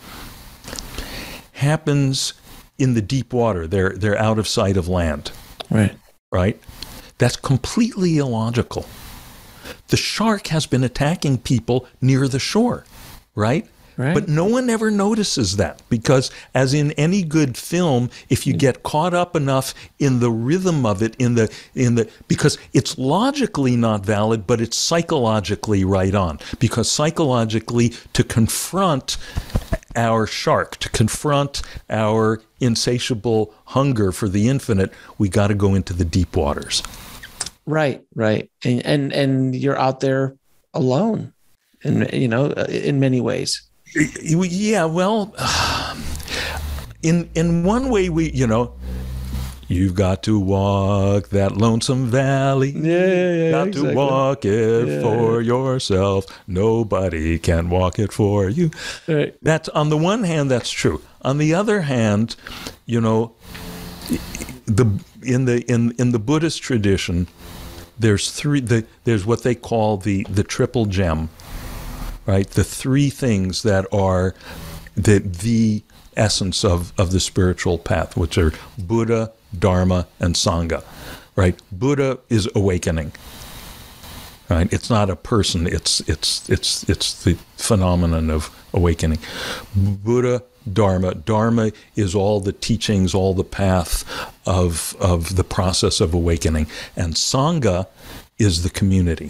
Speaker 1: happens in the deep water. They're they're out of sight of land.
Speaker 2: Right.
Speaker 1: Right? That's completely illogical. The shark has been attacking people near the shore, right?
Speaker 2: Right.
Speaker 1: But no one ever notices that because, as in any good film, if you get caught up enough in the rhythm of it, in the in the because it's logically not valid, but it's psychologically right on. Because psychologically, to confront our shark, to confront our insatiable hunger for the infinite, we got to go into the deep waters.
Speaker 2: Right, right, and and and you're out there alone, and you know, in many ways.
Speaker 1: Yeah, well, in in one way, we, you know, You've got to walk that lonesome valley.
Speaker 2: Yeah, yeah, yeah.
Speaker 1: Got
Speaker 2: exactly.
Speaker 1: to walk it
Speaker 2: Yeah.
Speaker 1: for yourself. Nobody can walk it for you.
Speaker 2: Right.
Speaker 1: That's, on the one hand, that's true. On the other hand, you know, the in the in in the Buddhist tradition, there's three. The, there's what they call the the triple gem, right? The three things that are the the essence of of the spiritual path, which are Buddha, Dharma, and Sangha, right? Buddha is awakening, right? It's not a person. It's it's it's it's the phenomenon of awakening. Buddha, Dharma. Dharma is all the teachings, all the path of of the process of awakening. And Sangha is the community,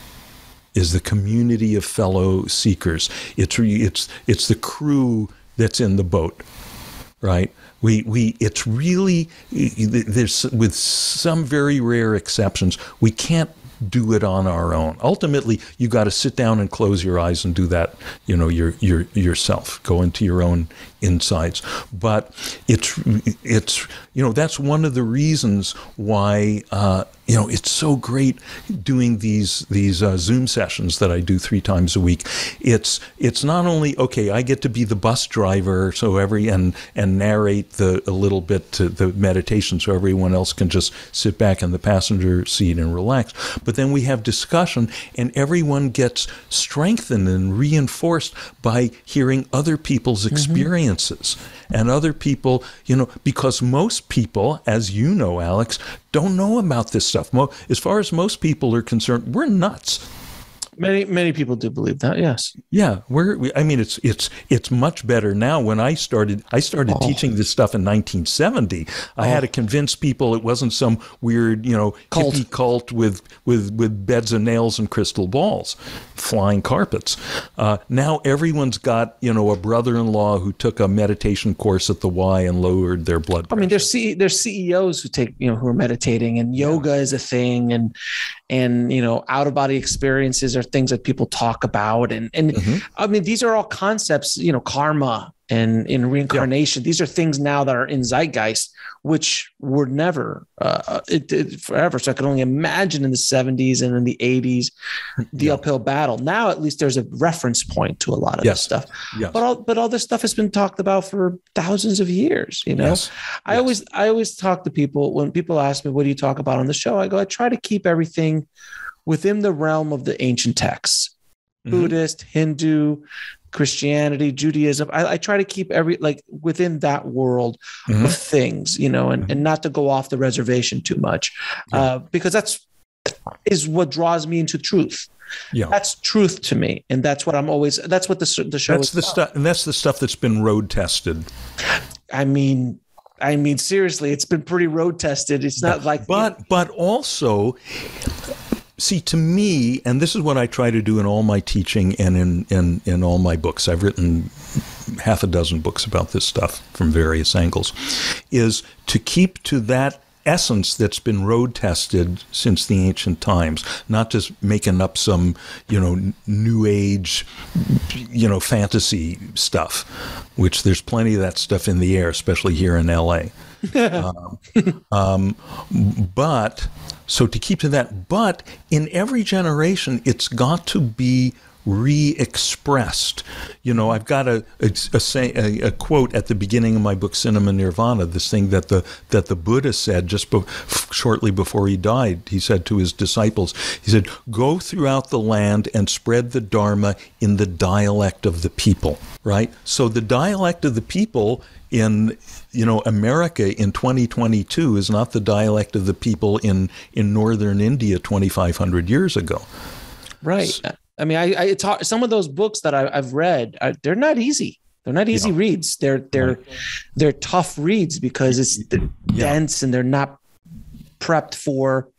Speaker 1: is the community of fellow seekers. It's it's it's the crew that's in the boat, right? We we it's really, there's, with some very rare exceptions, we can't do it on our own. Ultimately, you got to sit down and close your eyes and do that, you know, your your yourself. Go into your own insides. But it's it's you know, that's one of the reasons why uh, you know, it's so great doing these these uh, Zoom sessions that I do three times a week. It's it's not only, okay, I get to be the bus driver, so every and and narrate the a little bit to the meditation, so everyone else can just sit back in the passenger seat and relax. But then we have discussion, and everyone gets strengthened and reinforced by hearing other people's experiences. Mm-hmm. And other people, you know, because most people, as you know, Alex, don't know about this stuff. Mo- as far as most people are concerned, we're nuts.
Speaker 2: Many many people do believe that. Yes.
Speaker 1: Yeah, we're. We, I mean, it's it's it's much better now. When I started, I started oh. teaching this stuff in nineteen seventy. I oh. had to convince people it wasn't some weird, you know, cult. hippie cult with with with beds of nails and crystal balls, flying carpets. Uh, now everyone's got, you know, a brother-in-law who took a meditation course at the Y and lowered their blood pressure.
Speaker 2: I mean, there's C- there's C E Os who take, you know, who are meditating, and yoga yeah. is a thing, and and you know, out of body experiences are things that people talk about. And, and mm-hmm. I mean, these are all concepts, you know, karma and in reincarnation. Yeah. These are things now that are in zeitgeist, which were never uh, it, it, forever. So I can only imagine in the seventies and in the eighties, the yeah. uphill battle. Now, at least there's a reference point to a lot of yes. this stuff. Yes. But all, but all this stuff has been talked about for thousands of years. You know, yes. I yes. always, I always talk to people when people ask me, what do you talk about on the show? I go, I try to keep everything within the realm of the ancient texts, mm-hmm. Buddhist, Hindu, Christianity, Judaism. I, I try to keep every, like, within that world mm-hmm. of things, you know, and, mm-hmm. and not to go off the reservation too much, yeah. uh, because that's is what draws me into truth. Yeah, that's truth to me, and that's what I'm always. That's what the the show.
Speaker 1: That's
Speaker 2: is
Speaker 1: the stuff, and that's the stuff that's been road tested.
Speaker 2: I mean. I mean, seriously, it's been pretty road tested. It's not like,
Speaker 1: but but also. See, to me, and this is what I try to do in all my teaching and in, in, in all my books, I've written half a dozen books about this stuff from various angles, is to keep to that essence that's been road tested since the ancient times, not just making up some, you know, new age, you know, fantasy stuff, which there's plenty of that stuff in the air, especially here in L A. um, um, but so to keep to that, but in every generation, it's got to be re-expressed. You know, I've got a a, a a quote at the beginning of my book, Cinema Nirvana, this thing that the that the Buddha said just be, shortly before he died. He said to his disciples, he said, "Go throughout the land and spread the Dharma in the dialect of the people." Right? So the dialect of the people in, you know, America in twenty twenty-two is not the dialect of the people in, in northern India twenty-five hundred years ago.
Speaker 2: Right. So, I mean, I, I it's hard, some of those books that I, I've read, I, they're not easy. They're not easy yeah. reads. They're they're right. they're tough reads because it's yeah. dense and they're not prepped for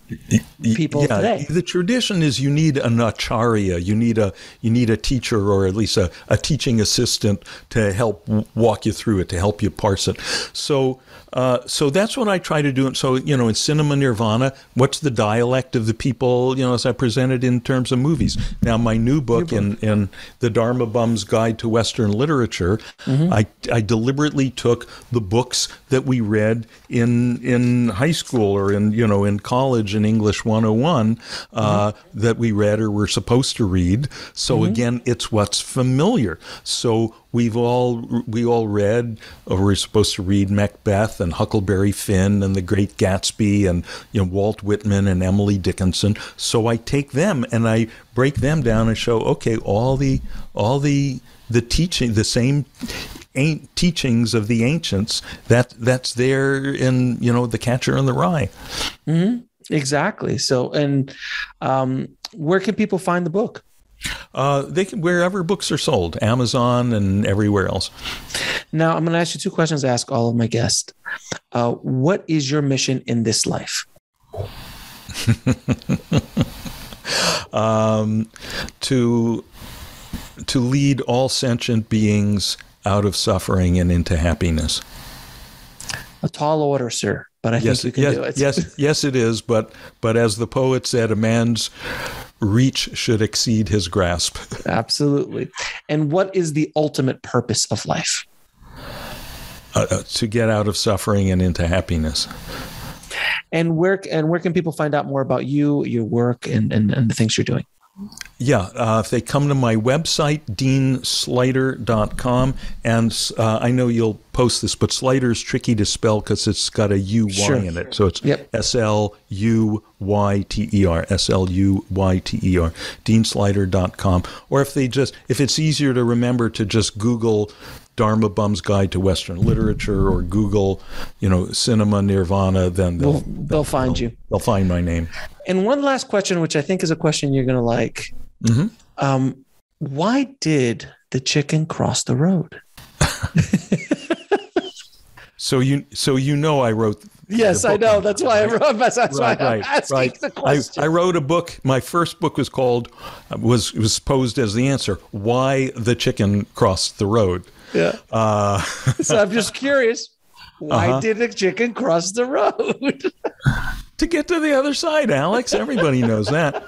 Speaker 2: people yeah, today.
Speaker 1: The tradition is you need an acharya, you need a you need a teacher or at least a, a teaching assistant to help walk you through it, to help you parse it. So Uh, so that's what I try to do. And so, you know, in cinema nirvana, what's the dialect of the people, you know, as I presented in terms of movies. Now, my new book, new book. In, in The Dharma Bum's Guide to Western Literature, mm-hmm. I, I deliberately took the books that we read in in high school or in, you know, in college in English one oh one uh, mm-hmm. that we read or were supposed to read. So mm-hmm. again, it's what's familiar. So we've all we all read, or we're supposed to read Macbeth and Huckleberry Finn and The Great Gatsby and, you know, Walt Whitman and Emily Dickinson. So I take them and I break them down and show, okay, all the all the the teaching, the same teachings of the ancients, that that's there in, you know, The Catcher in the Rye.
Speaker 2: Mm-hmm. Exactly. So, and um, where can people find the book?
Speaker 1: Uh, they can, wherever books are sold, Amazon and everywhere else.
Speaker 2: Now, I'm going to ask you two questions I ask all of my guests. Uh, what is your mission in this life? um, to to lead all sentient beings out of suffering and into happiness. A tall order, sir, but I
Speaker 1: yes,
Speaker 2: think you can
Speaker 1: yes,
Speaker 2: do it.
Speaker 1: yes, yes, it is. But but as the poet said, a man's reach should exceed his grasp.
Speaker 2: Absolutely. And what is the ultimate purpose of life?
Speaker 1: Uh, uh, to get out of suffering and into happiness.
Speaker 2: And where and where can people find out more about you, your work, and, and, and the things you're doing?
Speaker 1: Yeah, uh, if they come to my website, dean sluyter dot com, and uh, I know you'll post this, but Sluyter is tricky to spell because it's got a U Y sure. in it. So it's yep. S L U Y T E R, S L U Y T E R, dean sluyter dot com. Or if they just, if it's easier to remember to just Google Dharma Bum's Guide to Western Literature or Google, you know, Cinema Nirvana, then they'll,
Speaker 2: they'll, they'll, they'll find
Speaker 1: they'll,
Speaker 2: you.
Speaker 1: They'll find my name.
Speaker 2: And one last question, which I think is a question you're going to like. Mm-hmm. Um, why did the chicken cross the road? so you, so you know, I wrote. Yes, I know. That's why I wrote. That's right, why I'm right, asking
Speaker 1: right.
Speaker 2: the question.
Speaker 1: I, I wrote a book. My first book was called was was posed as the answer: Why the Chicken Crossed the Road.
Speaker 2: Yeah. Uh, so I'm just curious. Why uh-huh. did the chicken cross the road?
Speaker 1: To get to the other side, Alex. Everybody knows that.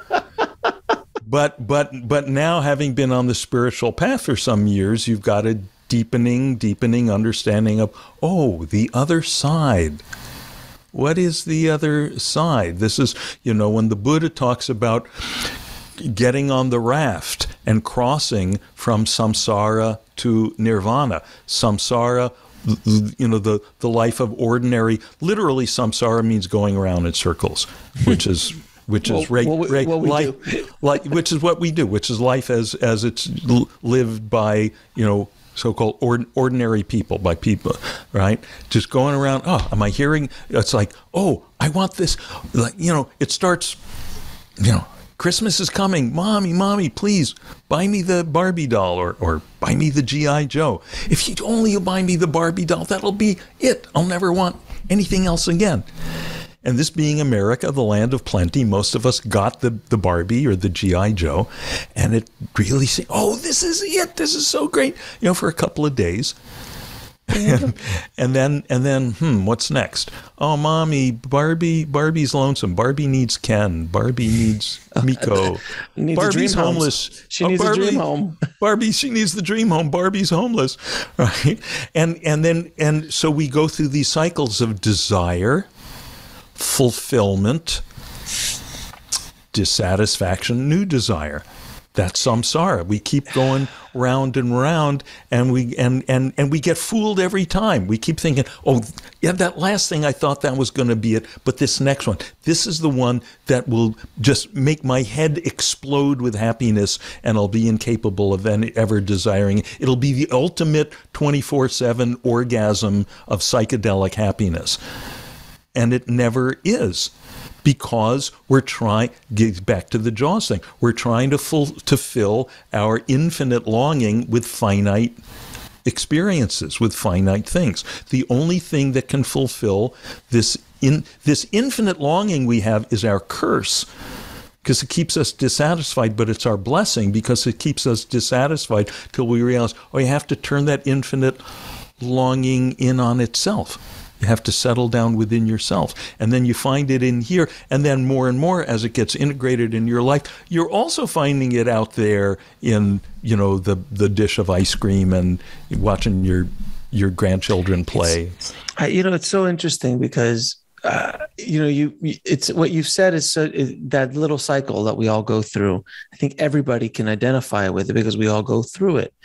Speaker 1: But but but now, having been on the spiritual path for some years, you've got a deepening, deepening understanding of, oh, the other side. What is the other side? This is, you know, when the Buddha talks about getting on the raft and crossing from samsara to nirvana. Samsara, you know, the, the life of ordinary, literally samsara means going around in circles, which is which is
Speaker 2: well,
Speaker 1: reg,
Speaker 2: what we,
Speaker 1: reg,
Speaker 2: what we
Speaker 1: life,
Speaker 2: do.
Speaker 1: like which is what we do, which is life as as it's lived by, you know, so-called ord- ordinary people, by people, right? Just going around, oh, am I hearing? It's like, oh, I want this. Like, you know, it starts, you know, Christmas is coming. Mommy, mommy, please buy me the Barbie doll or, or buy me the G I Joe. If you only buy me the Barbie doll, that'll be it. I'll never want anything else again. And this being America, the land of plenty, most of us got the, the Barbie or the G I Joe, and it really seemed, oh, this is it. This is so great, you know, for a couple of days. and, and then, and then, hmm, what's next? Oh, mommy, Barbie, Barbie's lonesome. Barbie needs Ken. Barbie needs Miko.
Speaker 2: needs
Speaker 1: Barbie's homeless.
Speaker 2: Homes. She needs oh, Barbie, a dream home.
Speaker 1: Barbie, she needs the dream home. Barbie's homeless, right? And and then and so we go through these cycles of desire, fulfillment, dissatisfaction, new desire. That's samsara. We keep going round and round, and we and, and, and we get fooled every time. We keep thinking, oh, yeah, that last thing, I thought that was going to be it, but this next one, this is the one that will just make my head explode with happiness, and I'll be incapable of any, ever desiring it. It'll be the ultimate twenty-four seven orgasm of psychedelic happiness. And it never is. Because we're trying, get back to the Jaws thing, we're trying to full, to fill our infinite longing with finite experiences, with finite things. The only thing that can fulfill this in this infinite longing we have is our curse, because it keeps us dissatisfied, but it's our blessing because it keeps us dissatisfied till we realize, oh, you have to turn that infinite longing in on itself. You have to settle down within yourself. And then you find it in here. And then more and more as it gets integrated in your life, you're also finding it out there in, you know, the, the dish of ice cream and watching your your grandchildren play.
Speaker 2: It's, I, you know, it's so interesting because, uh, you know, you it's what you've said is, so, is that little cycle that we all go through. I think everybody can identify with it because we all go through it.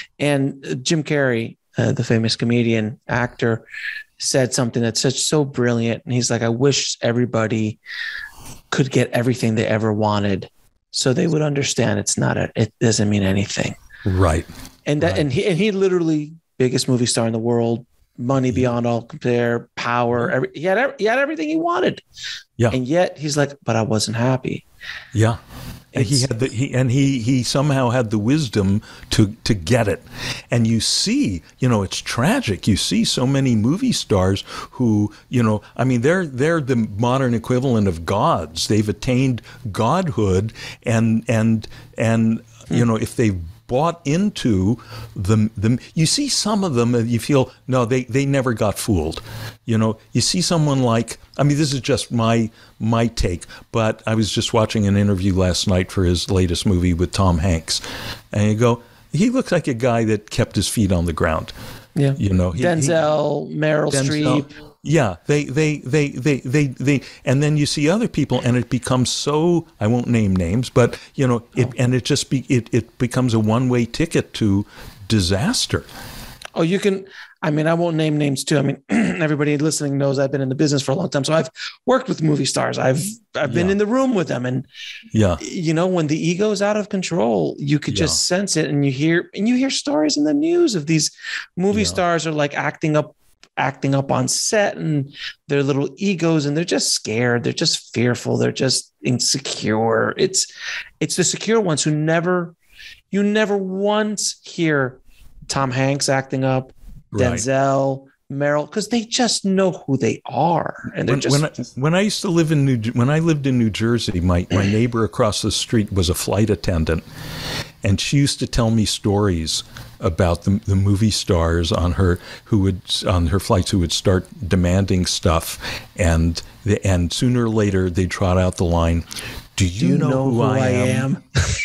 Speaker 2: And Jim Carrey, uh, the famous comedian, actor, said something that's such so brilliant. And he's like, I wish everybody could get everything they ever wanted so they would understand it's not a, it doesn't mean anything.
Speaker 1: Right.
Speaker 2: And that,
Speaker 1: right.
Speaker 2: and he, and he literally biggest movie star in the world, money beyond all compare, power. Every, he had, he had everything he wanted.
Speaker 1: Yeah.
Speaker 2: And yet he's like, but I wasn't happy.
Speaker 1: Yeah. And he had the he and he he somehow had the wisdom to to get it. And you see, you know, it's tragic. You see so many movie stars who, you know, I mean, they're they're the modern equivalent of gods. They've attained godhood, and and and you know, if they've bought into the, the you see some of them and you feel, no, they, they never got fooled. You know, you see someone like, I mean, this is just my my take, but I was just watching an interview last night for his latest movie with Tom Hanks. And you go, he looks like a guy that kept his feet on the ground.
Speaker 2: Yeah.
Speaker 1: You know, he,
Speaker 2: Denzel,
Speaker 1: he,
Speaker 2: Meryl
Speaker 1: Denzel,
Speaker 2: Streep.
Speaker 1: Yeah, they, they, they, they, they, they, and then you see other people, and it becomes so, I won't name names, but, you know, it, and it just, be, it, it becomes a one-way ticket to disaster.
Speaker 2: Oh, you can, I mean, I won't name names too. I mean, everybody listening knows I've been in the business for a long time. So I've worked with movie stars. I've, I've been
Speaker 1: yeah.
Speaker 2: in the room with them. And,
Speaker 1: yeah,
Speaker 2: you know, when the ego is out of control, you could
Speaker 1: yeah.
Speaker 2: just sense it. And you hear, and you hear stories in the news of these movie
Speaker 1: yeah.
Speaker 2: stars are like acting up acting up on set and their little egos, and they're just scared. They're just fearful. They're just insecure. It's, it's the secure ones who never, you never once hear Tom Hanks acting up,
Speaker 1: right.
Speaker 2: Denzel, Meryl, because they just know who they are. And they're
Speaker 1: when,
Speaker 2: just,
Speaker 1: when I, when I used to live in New, when I lived in New Jersey, my, my neighbor across the street was a flight attendant, and she used to tell me stories about the, the movie stars on her who would on her flights who would start demanding stuff, and the, and sooner or later they trot out the line, "Do you,
Speaker 2: Do you
Speaker 1: know,
Speaker 2: know
Speaker 1: who,
Speaker 2: who
Speaker 1: I,
Speaker 2: I
Speaker 1: am?"
Speaker 2: am?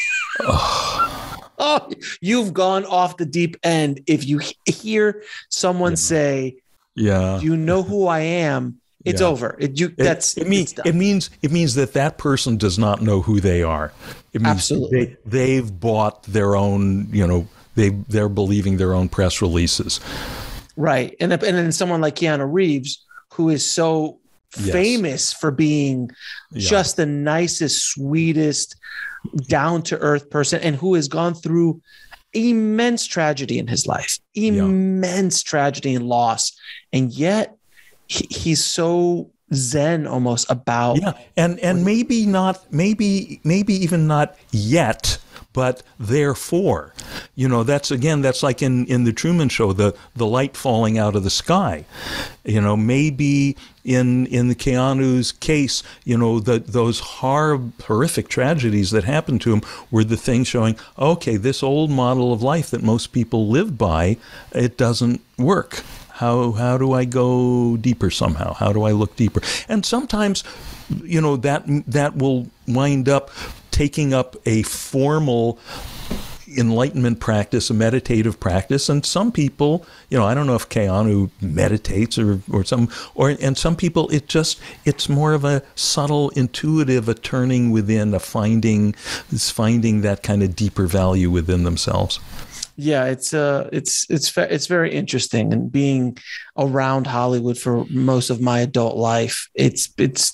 Speaker 2: oh. oh, you've gone off the deep end. If you hear someone yeah. say,
Speaker 1: "Yeah,
Speaker 2: Do you know who I am?" It's
Speaker 1: yeah.
Speaker 2: over. It, you, that's
Speaker 1: it, it means it means it means that that person does not know who they are. It means
Speaker 2: Absolutely,
Speaker 1: they, they've bought their own. You know, they they're believing their own press releases.
Speaker 2: Right, and and then someone like Keanu Reeves, who is so yes. famous for being yeah. just the nicest, sweetest, down to earth person, and who has gone through immense tragedy in his life, immense yeah. tragedy and loss, and yet. He, he's so zen almost about
Speaker 1: yeah and and maybe not maybe maybe even not yet, but therefore, you know, that's again that's like in in the Truman Show, the the light falling out of the sky. You know, maybe in in the Keanu's case, you know, the those horrible, horrific tragedies that happened to him were the things showing, okay, this old model of life that most people live by, it doesn't work. How how do I go deeper somehow? How do I look deeper? And sometimes, you know, that that will wind up taking up a formal enlightenment practice, a meditative practice. And some people, you know, I don't know if Keanu meditates or or some or and some people it just it's more of a subtle, intuitive, a turning within, a finding, finding that kind of deeper value within themselves.
Speaker 2: Yeah, it's uh, it's it's it's very interesting, and being around Hollywood for most of my adult life, it's it's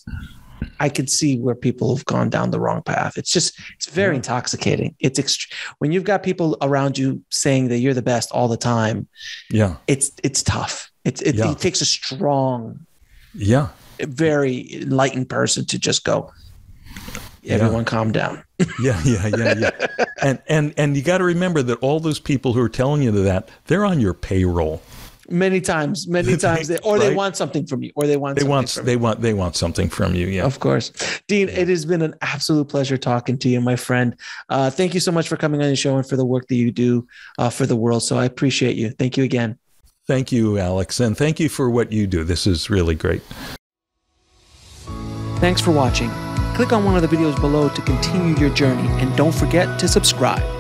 Speaker 2: I could see where people have gone down the wrong path. It's just it's very yeah. intoxicating. It's ext- when you've got people around you saying that you're the best all the time. Yeah, it's it's tough. It's it, yeah. it takes a strong, yeah, very enlightened person to just go. Everyone, yeah. calm down.
Speaker 1: yeah, yeah, yeah, yeah. And and and you got to remember that all those people who are telling you that, they're on your payroll.
Speaker 2: Many times, many times, they, or right? they want something from you, or they want
Speaker 1: they
Speaker 2: something
Speaker 1: want
Speaker 2: from
Speaker 1: they
Speaker 2: you.
Speaker 1: want they want something from you. Yeah,
Speaker 2: of course, Dean. It has been an absolute pleasure talking to you, my friend. Uh, thank you so much for coming on the show and for the work that you do uh, for the world. So I appreciate you. Thank you again.
Speaker 1: Thank you, Alex. And thank you for what you do. This is really great.
Speaker 2: Thanks for watching. Click on one of the videos below to continue your journey, and don't forget to subscribe.